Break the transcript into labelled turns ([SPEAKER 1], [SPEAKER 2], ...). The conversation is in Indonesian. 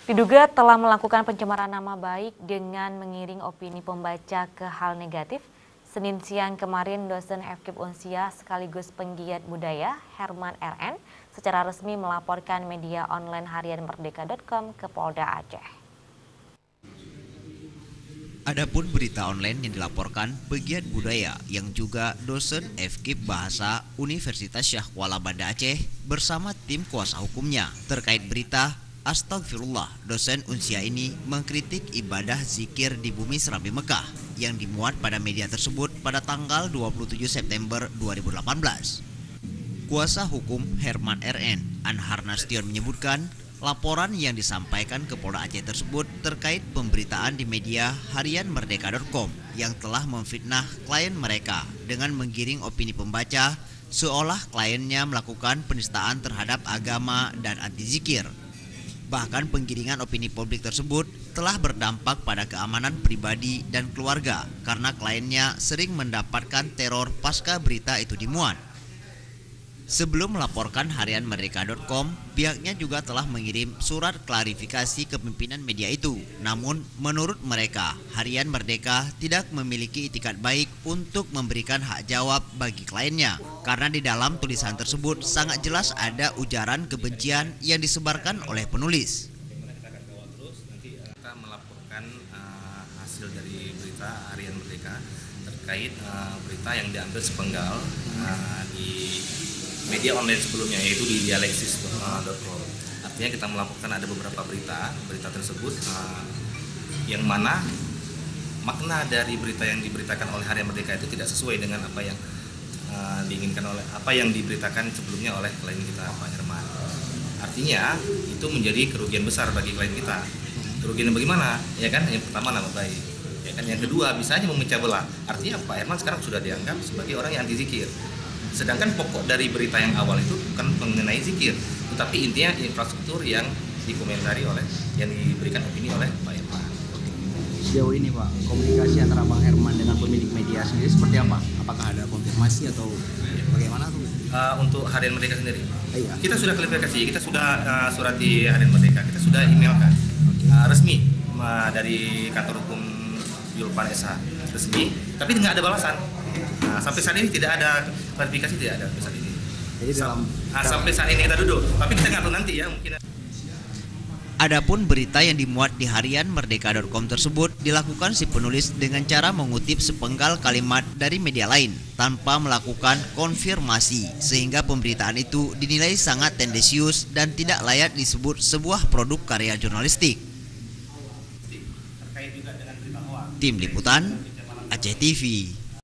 [SPEAKER 1] Diduga telah melakukan pencemaran nama baik dengan mengiring opini pembaca ke hal negatif. Senin siang kemarin, dosen FKIP Unsia sekaligus penggiat budaya Herman RN secara resmi melaporkan media online harian Merdeka.com ke Polda Aceh.
[SPEAKER 2] Adapun berita online yang dilaporkan pegiat budaya yang juga dosen FKIP Bahasa Universitas Syah Kuala Banda Aceh bersama tim kuasa hukumnya terkait berita Astagfirullah, dosen Unsia ini mengkritik ibadah zikir di bumi Serambi Mekah yang dimuat pada media tersebut pada tanggal 27 September 2018. Kuasa hukum Herman RN, Anhar Nastion menyebutkan laporan yang disampaikan ke Polda Aceh tersebut terkait pemberitaan di media harian Merdeka.com yang telah memfitnah klien mereka dengan menggiring opini pembaca seolah kliennya melakukan penistaan terhadap agama dan anti zikir. Bahkan penggiringan opini publik tersebut telah berdampak pada keamanan pribadi dan keluarga karena kliennya sering mendapatkan teror pasca berita itu dimuat. Sebelum melaporkan harian Merdeka.com, pihaknya juga telah mengirim surat klarifikasi ke pimpinan media itu. Namun menurut mereka, harian Merdeka tidak memiliki itikat baik untuk memberikan hak jawab bagi kliennya. Karena di dalam tulisan tersebut sangat jelas ada ujaran kebencian yang disebarkan oleh penulis.
[SPEAKER 3] Kita melaporkan hasil dari berita harian Merdeka terkait berita yang diambil sepenggal di media online sebelumnya, yaitu di dialeksis.com. Artinya kita melaporkan ada beberapa berita tersebut yang mana makna dari berita yang diberitakan oleh Harian Merdeka itu tidak sesuai dengan apa yang diinginkan oleh apa yang diberitakan sebelumnya oleh klien kita, Pak Herman. Artinya itu menjadi kerugian besar bagi klien kita. Kerugian bagaimana? Ya kan, yang pertama nama baik. Ya kan, yang kedua bisa aja memecah belah. Artinya Pak Herman sekarang sudah dianggap sebagai orang yang anti zikir. Sedangkan pokok dari berita yang awal itu bukan mengenai zikir, tetapi intinya infrastruktur yang dikomentari oleh, yang diberikan opini oleh Pak Herman.
[SPEAKER 4] Sejauh ini Pak, komunikasi antara Bang Herman dengan pemilik media sendiri seperti apa? Apakah ada konfirmasi atau bagaimana tuh?
[SPEAKER 3] Untuk Harian Merdeka sendiri,
[SPEAKER 4] Iya.
[SPEAKER 3] kita sudah klarifikasi, kita sudah surati Harian Merdeka, kita sudah emailkan resmi dari kantor hukum Julpan SH resmi, tapi nggak ada balasan. Sampai saat ini tidak ada klarifikasi, tidak ada sampai saat ini.
[SPEAKER 4] Jadi
[SPEAKER 3] Sampai saat ini kita duduk, tapi kita nggak tahu nanti ya mungkin.
[SPEAKER 2] Adapun berita yang dimuat di harian Merdeka.com tersebut dilakukan si penulis dengan cara mengutip sepenggal kalimat dari media lain tanpa melakukan konfirmasi, sehingga pemberitaan itu dinilai sangat tendensius dan tidak layak disebut sebuah produk karya jurnalistik. Tim Liputan Aceh TV.